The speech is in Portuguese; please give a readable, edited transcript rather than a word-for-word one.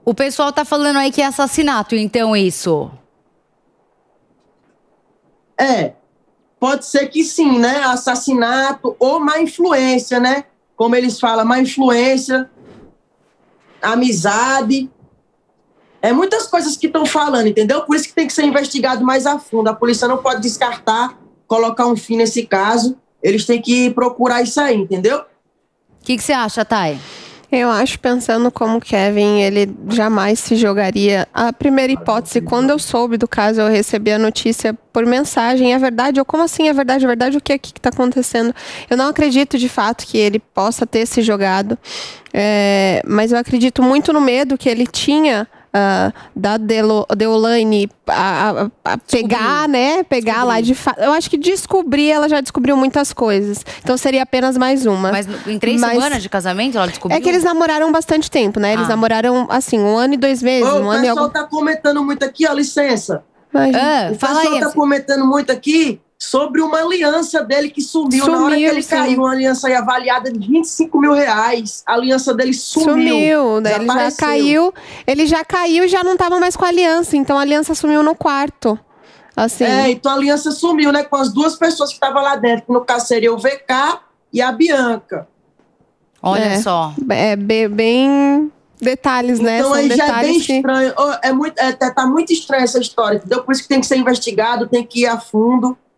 O pessoal tá falando aí que é assassinato, então, isso. Pode ser que sim, né? Assassinato ou má influência, né? Como eles falam, má influência, amizade. É muitas coisas que estão falando, entendeu? Por isso que tem que ser investigado mais a fundo. A polícia não pode descartar, colocar um fim nesse caso. Eles têm que procurar isso aí, entendeu? O que você acha, Thay? Eu acho, pensando como Kevin, ele jamais se jogaria. A primeira hipótese, quando eu soube do caso, eu recebi a notícia por mensagem. É verdade? Ou como assim é verdade? É verdade? O que aqui que tá acontecendo? Eu não acredito, de fato, que ele possa ter se jogado. Mas eu acredito muito no medo que ele tinha da Deolane a pegar, né? Pegar lá de fato. Eu acho que ela já descobriu muitas coisas. Então seria apenas mais uma. Mas em 3 semanas de casamento ela descobriu? É que eles namoraram bastante tempo, né? Eles namoraram, assim, 1 ano e 2 meses. O pessoal tá comentando muito aqui, ó, licença. O pessoal tá comentando muito aqui sobre uma aliança dele que sumiu na hora que ele caiu. Uma aliança aí avaliada de R$25 mil. A aliança dele sumiu. Ele já caiu e já não tava mais com a aliança. Então a aliança sumiu no quarto. Assim. Então a aliança sumiu, né? Com as 2 pessoas que estavam lá dentro. Que no caso seria o VK e a Bianca. Olha só. Bem detalhes, né? Então aí já é bem que... estranho. Tá muito estranha essa história, entendeu? Por isso que tem que ser investigado, tem que ir a fundo.